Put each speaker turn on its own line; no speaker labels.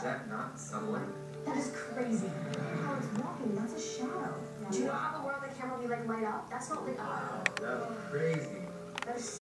that not sunlight?
That is crazy. How it's walking, that's a shadow. Do you know how the world the camera we like light up? That's not lit up.
That's crazy.
That is